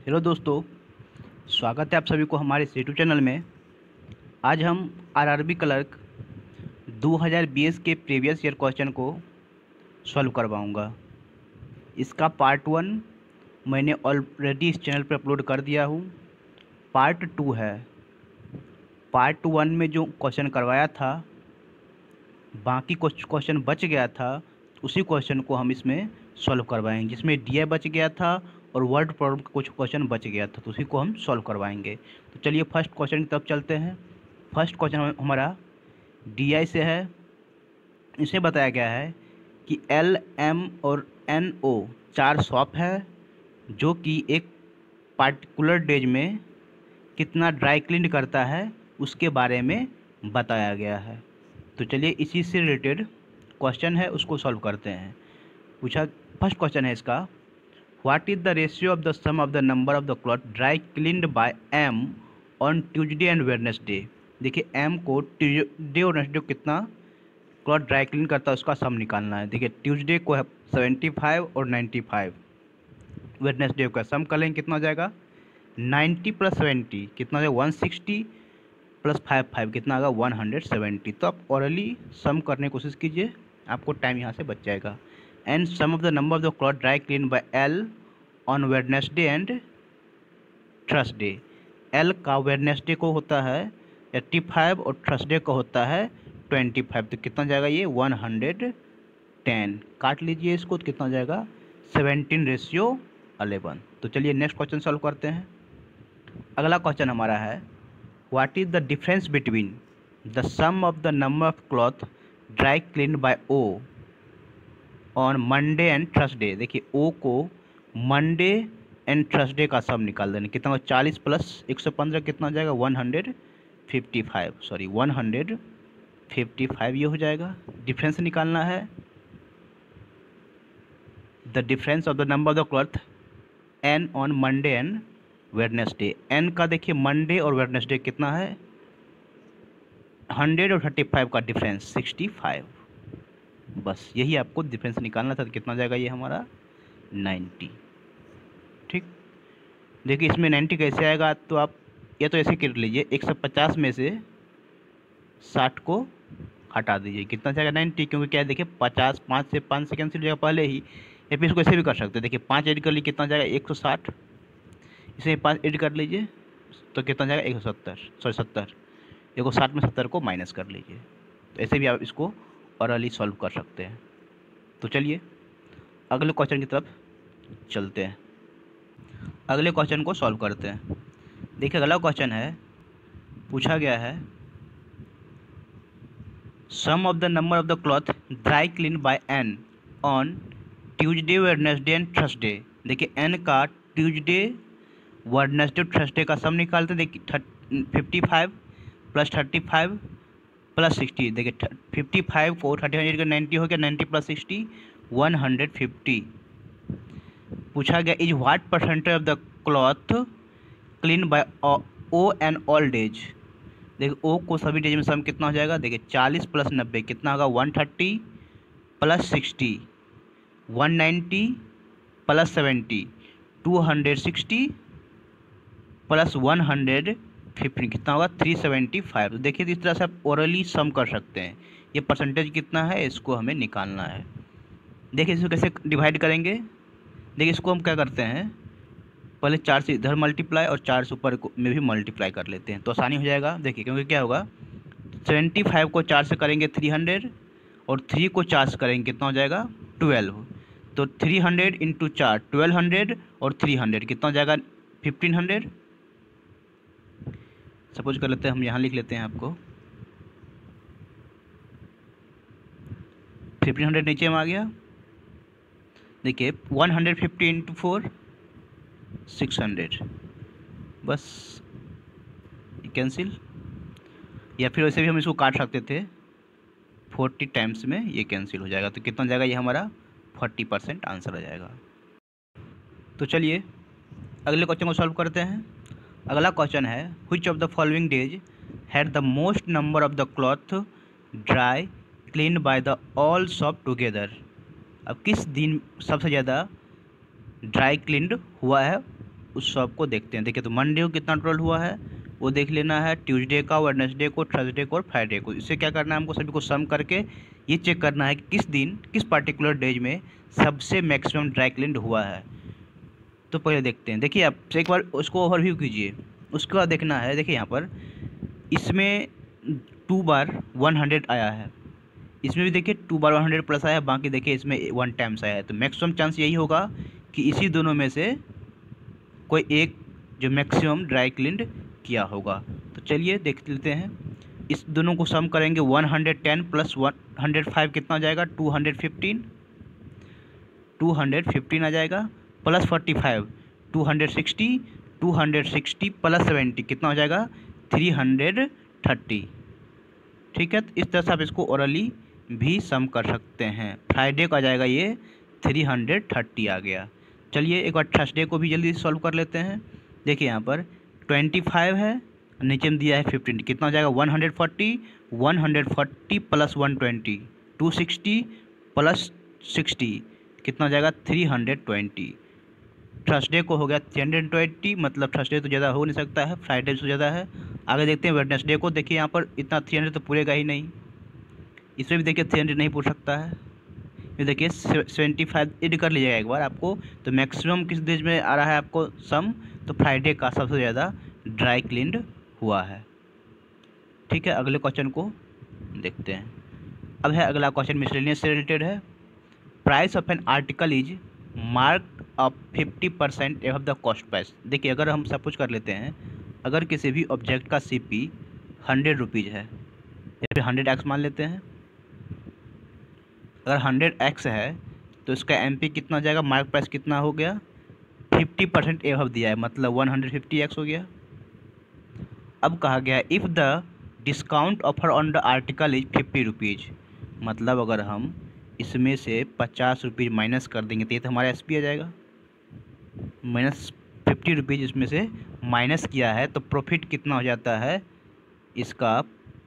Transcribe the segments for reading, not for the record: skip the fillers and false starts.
Hello दोस्तों, स्वागत है आप सभी को हमारे इस यूट्यूब चैनल में। आज हम आरआरबी क्लर्क 2020 के प्रीवियस ईयर क्वेश्चन को सॉल्व करवाऊंगा। इसका पार्ट 1 मैंने ऑलरेडी इस चैनल पर अपलोड कर दिया हूँ। पार्ट 2 है। पार्ट 1 में जो क्वेश्चन करवाया था, बाकी कुछ क्वेश्चन बच गया था, उसी क्वेश्चन को हम इसमें सॉल्व करवाएंगे। जिसमें डीआई बच गया था और वर्ड प्रॉब्लम का कुछ क्वेश्चन बच गया था, तो उसी को हम सॉल्व करवाएंगे। तो चलिए फर्स्ट क्वेश्चन की तरफ चलते हैं। फर्स्ट क्वेश्चन हमारा डीआई से है। इसे बताया गया है कि एल, एम और एन ओ 4 शॉप है, जो कि एक पार्टिकुलर डेज में कितना ड्राई क्लीन करता है उसके बारे में बताया गया है। तो चलिए इसी से रिलेटेड क्वेश्चन है, उसको सॉल्व करते हैं। पूछा, फर्स्ट क्वेश्चन है इसका, what is the ratio of the sum of the number of the cloth dry cleaned by M on Tuesday and Wednesday. देखिए एम को ट्यूसडे और वेडनेसडे को कितना क्लॉथ ड्राई क्लीन करता है उसका सम निकालना है। देखिए ट्यूसडे को है 75 और 95, वेडनेसडे का सम कर लेंगे, कितना हो जाएगा 90 + 70 कितना हो जाएगा 160 + 5 कितना आएगा 170। तो आप ऑरली सम करने की कोशिश कीजिए, आपको टाइम यहाँ से बच जाएगा। And sum of the number of the cloth dry clean by L on Wednesday and Thursday. L का वेडनेसडे को होता है 85 और थर्सडे को होता है 25, तो कितना जाएगा ये 110। काट लीजिए इसको, तो कितना जाएगा 17:11। तो चलिए नेक्स्ट क्वेश्चन सॉल्व करते हैं। अगला क्वेश्चन हमारा है, what is the difference between the sum of the number of cloth dry clean by O on Monday and Thursday. देखिए ओ को मंडे एंड थर्सडे का सम निकाल देना, कितना होगा 40 + 115 कितना हो जाएगा 155 ये हो जाएगा। डिफरेंस निकालना है, the difference of the number of the cloth N on Monday and Wednesday. N का देखिए मंडे और वेडनेसडे कितना है 100 और 35 का डिफरेंस 65, बस यही आपको डिफरेंस निकालना था। तो कितना हो जाएगा ये हमारा 90। ठीक, देखिए इसमें 90 कैसे आएगा, तो आप या तो ऐसे कर लीजिए 150 में से 60 को हटा दीजिए, कितना जाएगा 90। क्योंकि क्या है देखिए 50 5 से 5 से कैंसिल हो जाएगा पहले ही, या फिर इसको ऐसे भी कर सकते हैं। देखिए 5 ऐड कर लीजिए, कितना जाएगा 160, इसे 5 ऐड कर लीजिए तो कितना जाएगा 70। देखो 60 में 70 को माइनस कर लीजिए, तो ऐसे भी आप इसको ऑरली सॉल्व कर सकते हैं। तो चलिए अगले क्वेश्चन की तरफ चलते हैं, अगले क्वेश्चन को सॉल्व करते हैं। देखिए अगला क्वेश्चन है, पूछा गया है sum of the number of the cloth dry clean by N on Tuesday Wednesday and Thursday. देखिए एन का ट्यूसडे वेडनेसडे थर्सडे का सम निकालते हैं। देखिए 55 + 35 + 60। देखिए 55 को 35 का 90 हो गया, 90 + 60 150। पूछा गया is what percentage of the cloth clean by O and all days. देखिए ओ को सभी डेज में सम कितना हो जाएगा, देखिए 40 + 90 कितना होगा 130 + 60 190 + 70 260 + 115 कितना होगा 375। तो देखिए इस तरह से आप ओरली सम कर सकते हैं। ये परसेंटेज कितना है इसको हमें निकालना है। देखिए इसको कैसे डिवाइड करेंगे। देखिए इसको हम क्या करते हैं, पहले 4 से इधर मल्टीप्लाई और 4 से ऊपर में भी मल्टीप्लाई कर लेते हैं, तो आसानी हो जाएगा। देखिए क्योंकि क्या होगा 75 को 4 से करेंगे 300 और 3 को 4 से करेंगे कितना हो जाएगा 12। तो 300 × 4 1200 और 300 कितना हो जाएगा 1500। सपोज कर लेते हैं, हम यहाँ लिख लेते हैं आपको 1500 नीचे में आ गया। देखिए 150 × 4 600, बस कैंसिल। या फिर वैसे भी हम इसको काट सकते थे 40 टाइम्स में, ये कैंसिल हो जाएगा। तो कितना हो जाएगा ये हमारा 40% आंसर हो जाएगा। तो चलिए अगले क्वेश्चन को सॉल्व करते हैं। अगला क्वेश्चन है, which of the following days had the most number of the cloth dry clean by the all shop together. अब किस दिन सबसे ज़्यादा ड्राई क्लीन्ड हुआ है उस सब को देखते हैं। देखिए तो मंडे को कितना टोटल हुआ है वो देख लेना है, ट्यूसडे का, वेडनेसडे को, थर्सडे को और फ्राइडे को। इससे क्या करना है हमको, सभी को सम करके ये चेक करना है कि किस दिन किस पार्टिकुलर डेज में सबसे मैक्सिमम ड्राई क्लीन हुआ है। तो पहले देखते हैं। देखिए आप एक बार उसको ओवरव्यू कीजिए, उसके बाद देखना है। देखिए यहाँ पर इसमें 2 बार 100 आया है, इसमें भी देखिए 2 बार 100 प्लस आया है, बाकी देखिए इसमें 1 टाइम्स आया है। तो मैक्सिमम चांस यही होगा कि इसी दोनों में से कोई एक जो मैक्सिमम ड्राई क्लीन्ड किया होगा। तो चलिए देख लेते हैं। इस दोनों को सम करेंगे, 110 प्लस 105 कितना हो जाएगा, 215 आ जाएगा, प्लस 45 260, 260 प्लस 70 कितना हो जाएगा, 330। ठीक है, तो इस तरह से आप इसको ओरली भी सम कर सकते हैं। फ्राइडे का आ जाएगा ये 330 आ गया। चलिए एक बार थर्सडे को भी जल्दी सॉल्व कर लेते हैं। देखिए यहाँ पर 25 है, नीचे में दिया है 15, कितना हो जाएगा, 140, 140 प्लस 120, 260 प्लस 60 कितना हो जाएगा, 320। थर्सडे को हो गया 320, मतलब थर्सडे तो ज़्यादा हो नहीं सकता है, फ्राइडे से ज़्यादा है। आगे देखते हैं वेडनेसडे को। देखिए यहाँ पर इतना 300 तो पूरेगा ही नहीं, इसमें भी देखिए 300 नहीं पूछ सकता है। ये देखिए 75 ऐड कर लीजिएगा एक बार आपको। तो मैक्सिमम किस डेज में आ रहा है आपको सम, तो फ्राइडे का सबसे ज़्यादा ड्राई क्लीन्ड हुआ है। ठीक है, अगले क्वेश्चन को देखते हैं। अब है अगला क्वेश्चन मिसलेनियस से रिलेटेड है। Price of an article is marked up 50% above the cost price. देखिए अगर हम सपोज कर लेते हैं, अगर किसी भी ऑब्जेक्ट का CP 100 रुपीज़ है, या फिर 100x मान लेते हैं। अगर 100x है तो इसका MP कितना हो जाएगा, मार्क प्राइस कितना हो गया, 50% एबव दिया है, मतलब 150x हो गया। अब कहा गया if the discount offer on the article is 50 rupees, मतलब अगर हम इसमें से 50 रुपीज़ माइनस कर देंगे तो ये तो हमारा SP आ जाएगा। माइनस 50 रुपीज़ इसमें से माइनस किया है तो प्रॉफिट कितना हो जाता है इसका,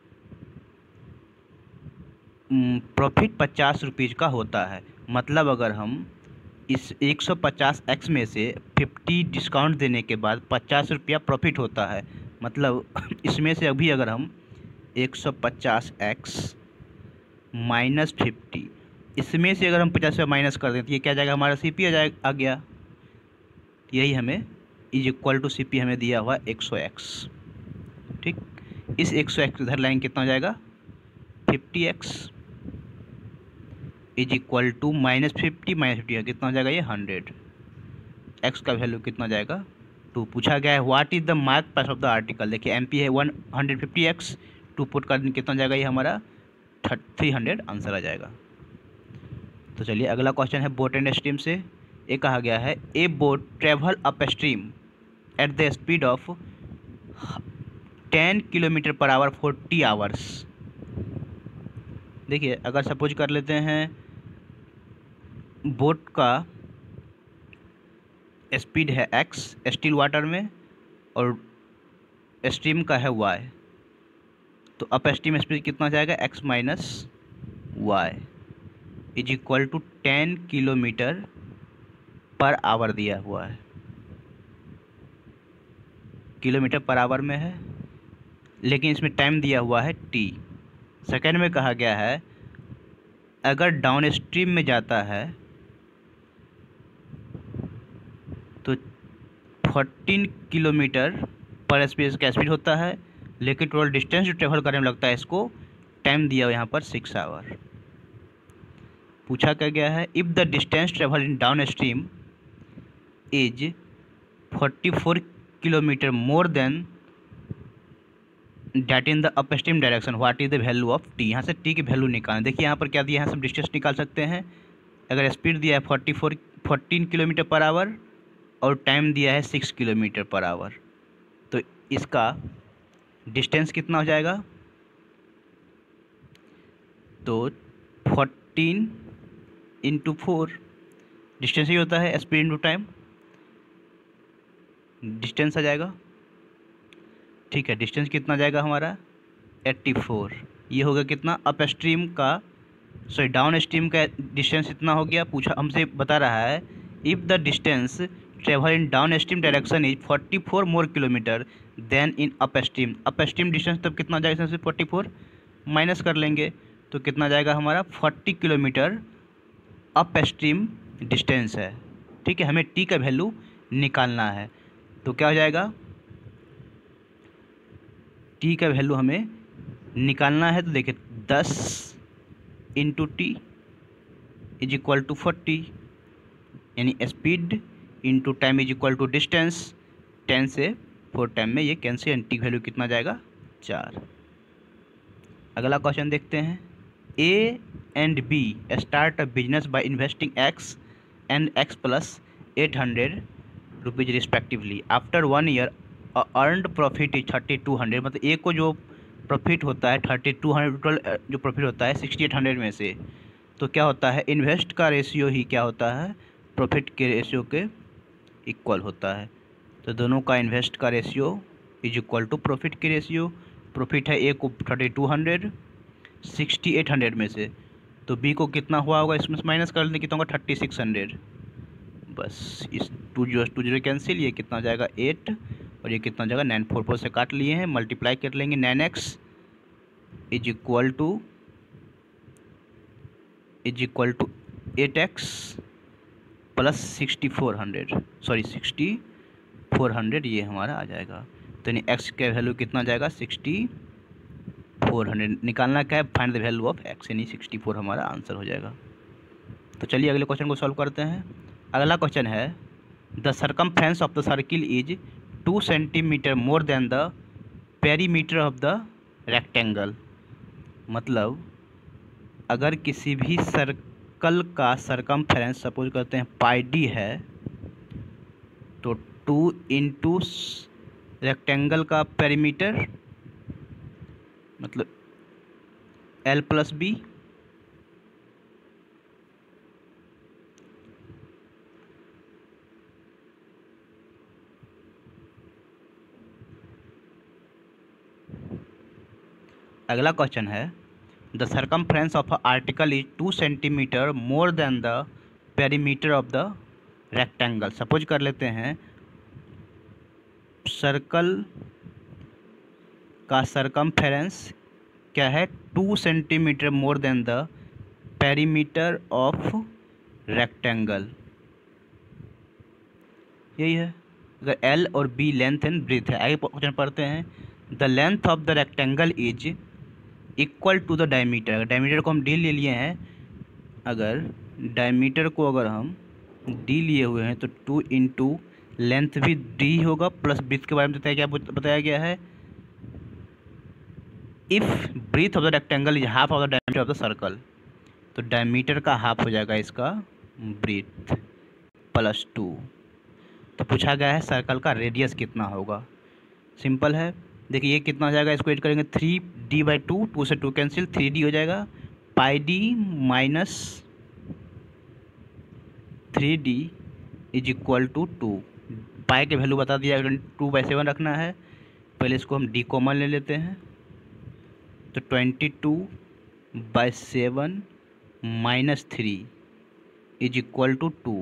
प्रॉफिट 50 रुपीज़ का होता है। मतलब अगर हम इस 150x में से 50 डिस्काउंट देने के बाद 50 रुपया प्रॉफिट होता है, मतलब इसमें से अभी अगर हम 150x माइनस 50, इसमें से अगर हम 50 रुपया माइनस कर दें तो ये क्या जाएगा, हमारा CP आ गया। यही हमें इज इक्वल टू CP हमें दिया हुआ 100x। ठीक, इस 100x इधर लाइन कितना हो जाएगा, 50x is equal to minus 50 कितना हो जाएगा, ये 100। x का वैल्यू कितना हो जाएगा, 2। पूछा गया है what is the mark price of the article. देखिए MP है 150x, 2 पुट कर दें कितना हो जाएगा, ये हमारा 300 आंसर आ जाएगा। तो चलिए अगला क्वेश्चन है बोट एंड स्ट्रीम से। ये कहा गया है a boat travel up stream at the speed of 10 kilometre per hour 40 hours. देखिए अगर सपोज कर लेते हैं बोट का स्पीड है x स्टिल वाटर में और स्ट्रीम का है y, तो अप स्ट्रीम स्पीड कितना जाएगा, x minus Y is equal to 10 kilometre per hour दिया हुआ है, किलोमीटर पर आवर में है, लेकिन इसमें टाइम दिया हुआ है t। सेकेंड में कहा गया है अगर डाउन स्ट्रीम में जाता है तो 14 किलोमीटर पर स्पीड का स्पीड होता है, लेकिन टोटल डिस्टेंस जो ट्रेवल करने में लगता है इसको टाइम दिया हुआ यहाँ पर 6 आवर। पूछा क्या गया है if the distance travel in down stream is 44 kilometre more than that in the up stream direction what is the value of t। यहाँ से t की वैल्यू निकालें। देखिए यहाँ पर क्या दिया है, यहाँ से हम डिस्टेंस निकाल सकते हैं। अगर स्पीड दिया है 14 किलोमीटर पर आवर और टाइम दिया है 6 किलोमीटर पर आवर, तो इसका डिस्टेंस कितना हो जाएगा, तो 14 इंटू 4 डिस्टेंस ही होता है, स्पीड इंटू टाइम, डिस्टेंस आ जाएगा। ठीक है, डिस्टेंस कितना जाएगा हमारा 84। ये होगा कितना अप स्ट्रीम का, सॉरी डाउन स्ट्रीम का डिस्टेंस इतना हो गया। पूछा हमसे बता रहा है if the distance travel in down stream direction is 44 more kilometre than in up stream. Up stream distance तब कितना जाएगा, इसमें से 44 माइनस कर लेंगे तो कितना जाएगा हमारा 40 किलोमीटर अप स्ट्रीम डिस्टेंस है। ठीक है, हमें टी का वैल्यू निकालना है तो क्या हो जाएगा, टी का वैल्यू हमें निकालना है तो देखिए 10 into T is equal to 40, यानी speed into time is equal to distance. 10 से 4 टाइम में ये कैंसिल, एंड टी वैल्यू कितना जाएगा 4। अगला क्वेश्चन देखते हैं। A and B start a business by investing X and X plus 800 rupees respectively. After 1 year earned profit is 3200। मतलब ए को जो प्रॉफिट होता है 3200, टोटल जो प्रॉफिट होता है 6800 में से, तो क्या होता है इन्वेस्ट का रेशियो ही क्या होता है प्रॉफिट के रेशियो के इक्वल होता है। तो दोनों का इन्वेस्ट का ratio is equal to profit के रेशियो। प्रॉफिट है ए को 3200 6800 में से, तो बी को कितना हुआ होगा, इसमें से माइनस कर लेंगे, कितना होगा 3600। बस इस 2 0 कैंसिल, ये कितना जाएगा 8 और ये कितना जाएगा 944 से काट लिए हैं, मल्टीप्लाई कर लेंगे 9x is equal to 8x plus 6400 ये हमारा आ जाएगा। तो यानी x का वैल्यू कितना जाएगा 6400। निकालना क्या है, find the value of x, यानी 64 हमारा आंसर हो जाएगा। तो चलिए अगले क्वेश्चन को सॉल्व करते हैं। अगला क्वेश्चन है the circumference of the circle is 2 centimetre more than the perimeter of the rectangle. मतलब अगर किसी भी सर्कल का सर्कमफ्रेंस सपोज करते हैं पाई डी है, तो 2 इंटू रेक्टेंगल का पेरीमीटर मतलब L प्लस बी, अगला क्वेश्चन है the circumference of a article is 2 centimetre more than the perimeter of the रेक्टेंगल। सपोज कर लेते हैं सर्कल का सर्कमफ्रेंस क्या है 2 centimetre more than the perimeter of rectangle, यही है। अगर L और B लेंथ एंड ब्रीथ है। आगे क्वेश्चन पढ़ते हैं the length of the rectangle is equal to the diameter. अगर डायमीटर को हम D ले लिए हैं, अगर डायमीटर को अगर हम D लिए हुए हैं तो 2 इंटू लेंथ भी D होगा प्लस ब्रीथ के बारे में बताया गया है if breadth of the rectangle is half of the diameter of the circle. तो डायमीटर का हाफ हो जाएगा इसका ब्रीथ प्लस 2। तो पूछा गया है सर्कल का रेडियस कितना होगा। सिंपल है, देखिए ये कितना हो जाएगा, इसको ऐड करेंगे 3d/2, 2 से 2 कैंसिल, 3d हो जाएगा, pi D minus 3d is equal to 2। Pi के वैल्यू बता दिया, 2/7 रखना है। पहले इसको हम d कॉमन ले लेते हैं, तो 22/7 माइनस 3 इज इक्वल टू 2।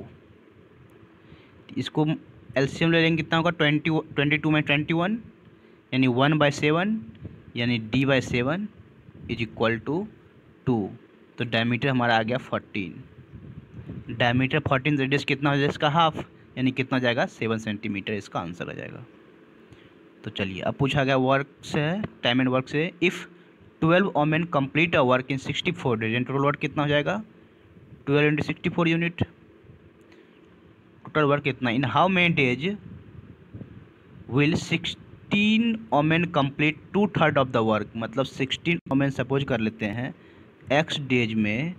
इसको एलसीएम ले लेंगे, कितना होगा 22 में 21 यानी 1/7 यानी d/7 इज इक्वल टू 2। तो डायमीटर हमारा आ गया 14। डायमीटर 14, रेडियस कितना हो जाएगा इसका हाफ, यानी कितना जाएगा 7 सेंटीमीटर, इसका आंसर आ जाएगा। तो चलिए अब पूछा गया वर्क से है, टाइम एंड वर्क से। If 12 women complete a work in 64 days, total work कितना हो जाएगा 12 × 64 यूनिट। टोटल वर्क कितना, in how many days will 16 women complete 2/3 of the work. मतलब 16 वोमेन सपोज कर लेते हैं x डेज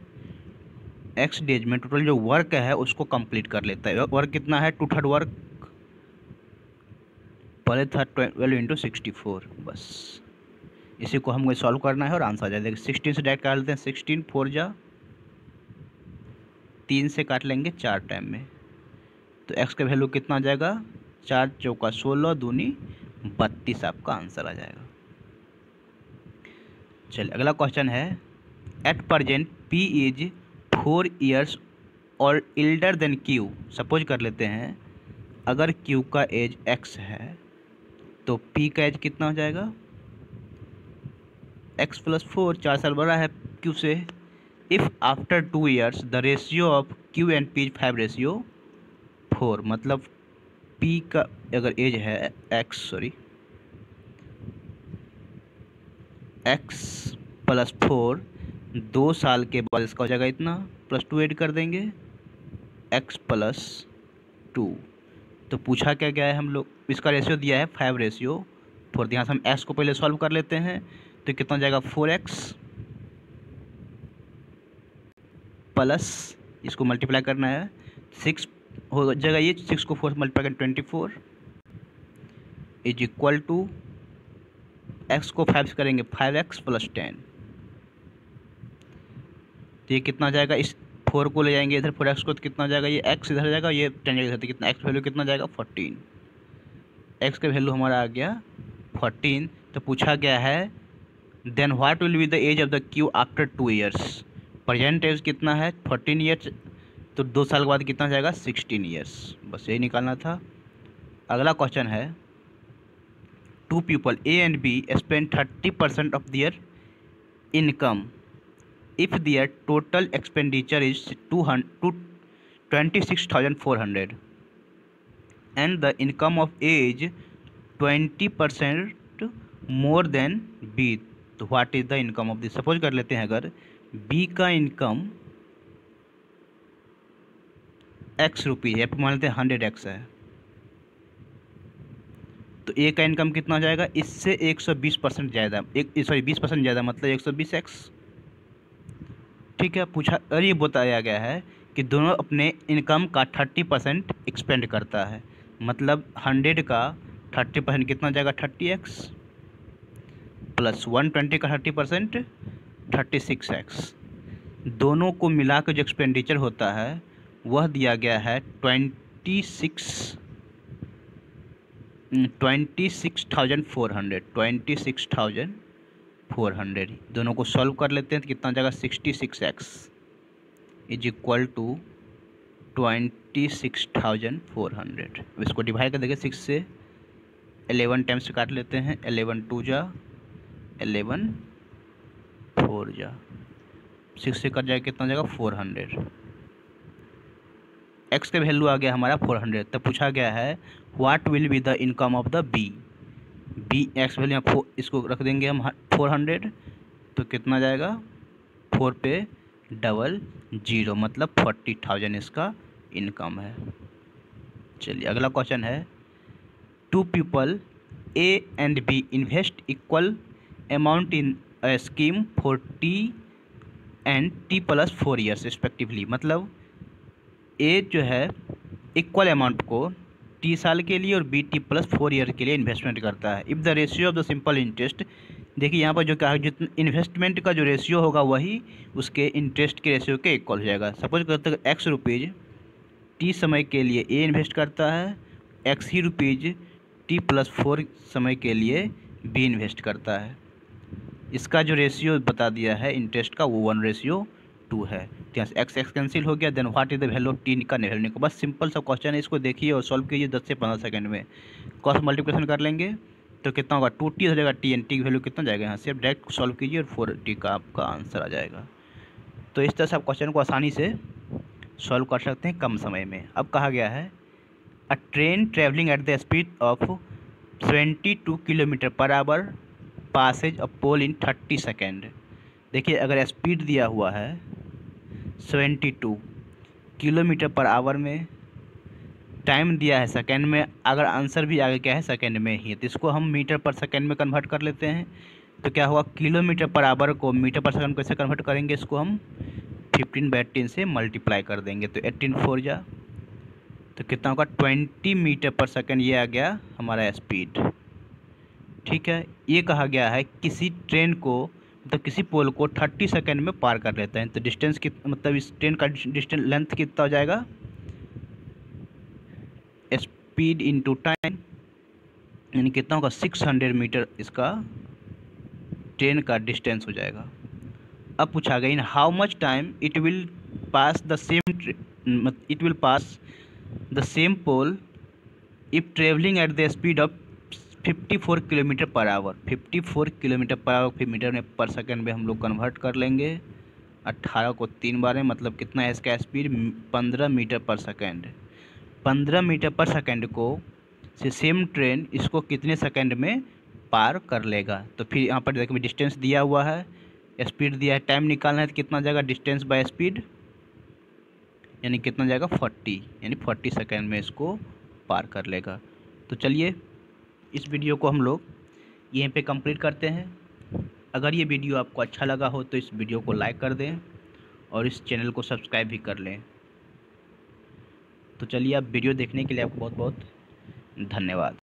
में टोटल जो वर्क है उसको कंप्लीट कर लेता है। वर्क कितना है 2/3 वर्क, पहले था 12 × 64। बस इसी को हमको सॉल्व करना है और आंसर आ जाएगा। 16 से डायरेक्ट काट लेते हैं, 16 4 जा 3 से काट लेंगे 4 टाइम में, तो x का वैल्यू कितना आ जाएगा 4 चौका 16 दूनी 32, आपका आंसर आ जाएगा। चलिए अगला क्वेश्चन है at present P is 4 years और एल्डर देन Q। सपोज कर लेते हैं अगर Q का एज x है तो P का एज कितना हो जाएगा, x + 4, 4 साल बड़ा है Q से। If after 2 years the ratio of Q and P 5:4, मतलब P का अगर एज है x + 4, 2 साल के बाद इसका हो जाएगा इतना, +2 ऐड कर देंगे, x + 2। तो पूछा क्या गया है, हम लोग इसका रेशियो दिया है 5:4। यहाँ से हम x को पहले सॉल्व कर लेते हैं, तो कितना हो जाएगा 4x प्लस इसको मल्टीप्लाई करना है 6 हो जाएगा, ये 6 को 4 से मल्टीप्लाई करें 24 इज इक्वल टू x को 5 से करेंगे 5x + 10। तो ये कितना जाएगा, इस 4 को ले जाएंगे इधर 4x को, तो कितना जाएगा, ये x इधर जाएगा, ये 10 इधर, तो कितना x वैल्यू कितना जाएगा 14। x का वैल्यू हमारा आ गया 14। तो पूछा गया है then what will be the age of the Q after 2 years। Present age कितना है 14 ईयर्स, तो 2 साल के बाद कितना जाएगा 16 ईयर्स। बस यही निकालना था। अगला क्वेश्चन है, 2 people A and B spend 30% of their income if their total expenditure is 26,400 and the income of A is 20% more than B, तो what is the income of this. Suppose कर लेते हैं अगर B का income x rupees है, मान लेते हैं 100x है, तो A का इनकम कितना हो जाएगा, इससे 120% ज़्यादा, 20% ज़्यादा, मतलब 120x। ठीक है, पूछा और ये बताया गया है कि दोनों अपने इनकम का 30% एक्सपेंड करता है, मतलब 100 का 30% कितना जाएगा 30x प्लस 120 का 30% 36x। दोनों को मिला के जो एक्सपेंडिचर होता है वह दिया गया है 26,400। दोनों को सॉल्व कर लेते हैं तो कितना जाएगा 66x इज इक्वल टू 26,400। इसको डिवाइड कर देंगे 6 से, 11 टाइम्स काट लेते हैं, 11 2 जा 11 4 जा 6 से कट जाएगा, कितना जाएगा 400। x का वैल्यू आ गया हमारा 400। तब पूछा गया है what will be the income of the B. x value यहाँ इसको रख देंगे हम 400, तो कितना जाएगा 4 पे 00, मतलब 40,000 इसका इनकम है। चलिए अगला क्वेश्चन है, 2 people A and B invest equal amount in a scheme for T and T + 4 years respectively। मतलब A जो है इक्वल अमाउंट को T साल के लिए और B T + 4 ईयर के लिए इन्वेस्टमेंट करता है। If the ratio of the simple interest, देखिए यहाँ पर जो कहा जितना इन्वेस्टमेंट का जो रेशियो होगा वही उसके इंटरेस्ट के रेशियो के इक्वल हो जाएगा। सपोज करते हैं x रुपीज़ T समय के लिए A इन्वेस्ट करता है, x ही रुपीज़ T + 4 समय के लिए B इन्वेस्ट करता है। इसका जो रेशियो बता दिया है इंटरेस्ट का वो 1:2 है। तो यहाँ से x कैंसिल हो गया। Then what is the value of T का वैल्यू का, बस सिंपल सा क्वेश्चन है, इसको देखिए और सॉल्व कीजिए 10 से 15 सेकंड में। क्रॉस मल्टीप्लिकेशन कर लेंगे तो कितना होगा 2t हो जाएगा, टी एन टी की वैल्यू कितना जाएगा, यहाँ से आप डायरेक्ट सॉल्व कीजिए और 4t का आपका आंसर आ जाएगा। तो इस तरह से आप क्वेश्चन को आसानी से सॉल्व कर सकते हैं कम समय में। अब कहा गया है a train travelling at the speed of 72 km/h passes a pole in 30 second. देखिए अगर स्पीड दिया हुआ है 72 km/h में, टाइम दिया है सेकेंड में, अगर आंसर भी आगे क्या है सेकेंड में ही है, तो इसको हम मीटर पर सेकेंड में कन्वर्ट कर लेते हैं। तो क्या हुआ km/h को मीटर पर सेकेंड कैसे कन्वर्ट करेंगे, इसको हम 15/10 से मल्टीप्लाई कर देंगे, तो 18 4 जा, तो कितना होगा 20 मीटर पर सेकेंड, ये आ गया हमारा स्पीड। ठीक है, ये कहा गया है किसी ट्रेन को मतलब किसी पोल को 30 सेकेंड में पार कर लेता है, तो डिस्टेंस मतलब इस ट्रेन का डिस्टेंस लेंथ कितना हो जाएगा, स्पीड इनटू टाइम, यानी कितना होगा 600 मीटर इसका ट्रेन का डिस्टेंस हो जाएगा। अब पूछा गया in how much time it will pass the same pole if travelling at the speed of 54 kilometre per hour, 54 kilometre per hour फिर मीटर में पर सेकंड में हम लोग कन्वर्ट कर लेंगे। 18 को 3 बार में मतलब कितना है इसका speed, 15 metre per second. 15 metre per second को से सेम ट्रेन इसको कितने सेकंड में पार कर लेगा। तो फिर यहाँ पर देखिए डिस्टेंस दिया हुआ है, स्पीड दिया है, टाइम निकालना है तो कितना जाएगा डिस्टेंस बाय स्पीड, यानी कितना जाएगा 40, यानी 40 सेकंड में इसको पार कर लेगा। तो चलिए इस वीडियो को हम लोग यहीं पे कंप्लीट करते हैं। अगर ये वीडियो आपको अच्छा लगा हो तो इस वीडियो को लाइक कर दें और इस चैनल को सब्सक्राइब भी कर लें। तो चलिए आप वीडियो देखने के लिए आपको बहुत बहुत धन्यवाद।